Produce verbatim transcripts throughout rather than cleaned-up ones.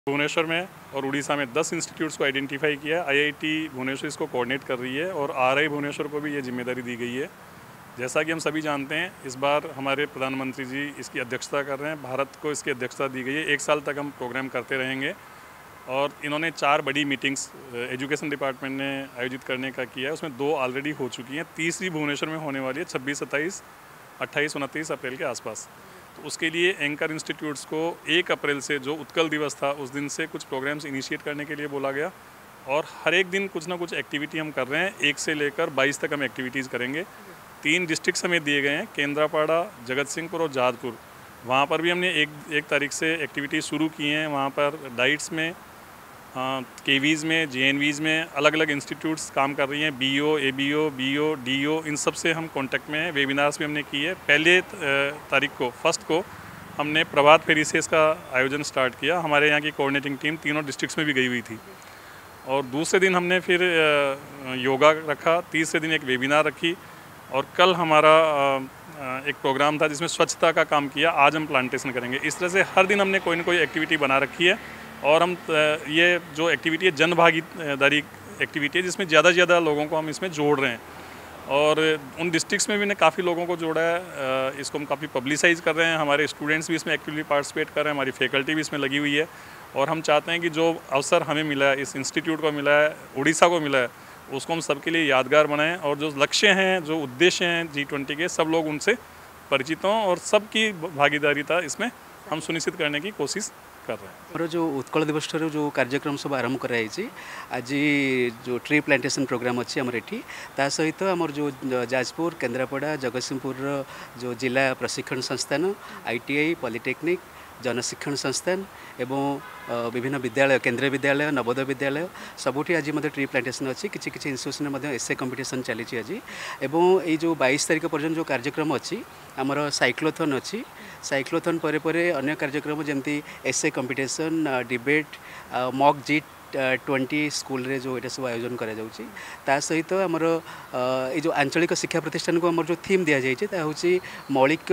भुवनेश्वर में और उड़ीसा में दस इंस्टीट्यूट्स को आइडेंटिफाई किया। आईआईटी भुवनेश्वर इसको कोऑर्डिनेट कर रही है और आरआई भुवनेश्वर को भी ये जिम्मेदारी दी गई है। जैसा कि हम सभी जानते हैं, इस बार हमारे प्रधानमंत्री जी इसकी अध्यक्षता कर रहे हैं। भारत को इसकी अध्यक्षता दी गई है। एक साल तक हम प्रोग्राम करते रहेंगे और इन्होंने चार बड़ी मीटिंग्स एजुकेशन डिपार्टमेंट ने आयोजित करने का किया है। उसमें दो ऑलरेडी हो चुकी हैं, तीसरी भुवनेश्वर में होने वाली है छब्बीस सत्ताईस अट्ठाईस उनतीस अप्रैल के आसपास। तो उसके लिए एंकर इंस्टीट्यूट्स को एक अप्रैल से, जो उत्कल दिवस था उस दिन से, कुछ प्रोग्राम्स इनिशिएट करने के लिए बोला गया और हर एक दिन कुछ ना कुछ एक्टिविटी हम कर रहे हैं। एक से लेकर बाईस तक हम एक्टिविटीज़ करेंगे। तीन डिस्ट्रिक्ट हमें दिए गए हैं, केंद्रापाड़ा, जगत सिंहपुर और जादपुर। वहाँ पर भी हमने एक एक तारीख से एक्टिविटी शुरू की हैं। वहाँ पर डाइट्स में, केवीज़ में, जेएनवीज़ में अलग अलग इंस्टीट्यूट्स काम कर रही हैं। बीओ, एबीओ, बीओ, डीओ, इन सब से हम कांटेक्ट में हैं। वेबिनार्स भी हमने किए। पहले तारीख को, फर्स्ट को, हमने प्रभात फेरी से इसका आयोजन स्टार्ट किया। हमारे यहाँ की कोऑर्डिनेटिंग टीम तीनों डिस्ट्रिक्ट्स में भी गई हुई थी और दूसरे दिन हमने फिर योगा रखा। तीसरे दिन एक वेबिनार रखी और कल हमारा एक प्रोग्राम था जिसमें स्वच्छता का काम किया। आज हम प्लांटेशन करेंगे। इस तरह से हर दिन हमने कोई ना कोई एक्टिविटी बना रखी है और हम ये जो एक्टिविटी है जन भागीदारी एक्टिविटी है, जिसमें ज़्यादा से ज़्यादा लोगों को हम इसमें जोड़ रहे हैं और उन डिस्ट्रिक्ट्स में भी ने काफ़ी लोगों को जोड़ा है। इसको हम काफ़ी पब्लिसाइज़ कर रहे हैं। हमारे स्टूडेंट्स भी इसमें एक्टिवली पार्टिसिपेट कर रहे हैं, हमारी फैकल्टी भी इसमें लगी हुई है और हम चाहते हैं कि जो अवसर हमें मिला है, इस इंस्टीट्यूट को मिला है, उड़ीसा को मिला है, उसको हम सबके लिए यादगार बनाएं और जो लक्ष्य हैं, जो उद्देश्य हैं जी ट्वेंटी के, सब लोग उनसे परिचित हों और सबकी भागीदारिता इसमें हम सुनिश्चित करने की कोशिश कर रहे हैं। और जो उत्कल दिवस ठार जो कार्यक्रम सब आरंभ कराई, आज जो ट्री प्लांटेशन प्रोग्राम अच्छी आमर एठी, ता सहित आमर जो जाजपुर, केंद्रापड़ा, जगतसिंहपुर जो जिला प्रशिक्षण संस्थान, आईटीआई, पॉलिटेक्निक, जनशिक्षण संस्थान एवं विभिन्न विद्यालय, केंद्रीय विद्यालय, नवोदय विद्यालय सबुठी आज ट्री प्लांटेशन अच्छी। किसी किसी इन्स्टिट्यूशन एसए कंपिटिशन चली आज एवं ये जो बाईस तारीख पर्यटन जो कार्यक्रम अच्छी आमर साइक्लोथन अच्छी। साइक्लोथन परे परे अन्य कार्यक्रम जमती एसए कंपिटिशन, डिबेट, मॉक जीट ट्वेंटी स्कूल रे जो ये सब आयोजन करा जाउची। ता सहित आमर ये जो आंचलिक शिक्षा प्रतिष्ठान को आमर जो थीम दिया जाइए ता होची मौलिक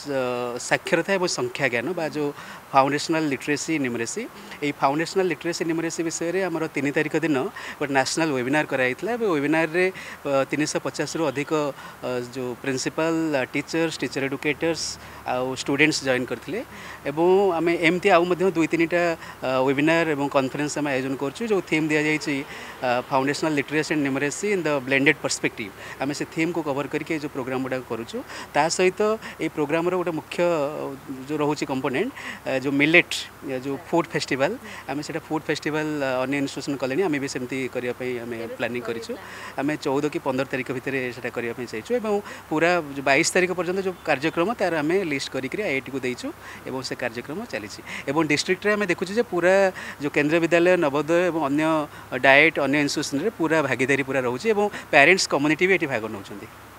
साक्षरता एवं संख्या ज्ञान बा जो फाउंडेशनल लिटरेसी न्यूमरेसी। ये फाउंडेशनल लिटरेसी न्यूमरेसी विषय में आमर तीन तारीख दिन गोटे नेशनल वेबिनार कराइला। वेबिनार रे तीन सौ पचास रु अधिक जो प्रिंसिपल, टीचर्स, टीचर एडुकेटर्स आउ स्टूडेंट्स जॉइन करथिले एवं आमे एमती आउ मध्ये दुई तीनटा वेबिनार एवं कॉन्फ्रेंस आमे आयोजन कर जो थीम दिया जाइए foundational literacy and numeracy in the blended perspective. आम से थीम को कवर करके जो प्रोग्राम गुड़ा करूँ। ता सहित ये प्रोग्राम गोटे मुख्य जो रोचे कंपोनेंट जो मिलेट जो फूड फेस्टिवल, आम से फूड फेस्टिवल अन्य इंस्टीट्यूशन कले आम भी सेमती करने प्लानिंग करूँ। आम चौदह कि पंद्रह तारीख भितर से करने चाहिए। पूरा जो बाईस तारीख पर्यटन जो कार्यक्रम तार आम लिस्ट करके आईआईटी को देचु एवं से कार्यक्रम चली। डिस्ट्रिक्ट में देखुँ पूरा जो केंद्रीय विद्यालय, नवोदय एवं अन्य डाएट अन्य इंस्टीट्यूशन पूरा भागीदारी पूरा रोचे एवं पेरेंट्स कम्युनिटी भी ये भाग नौ।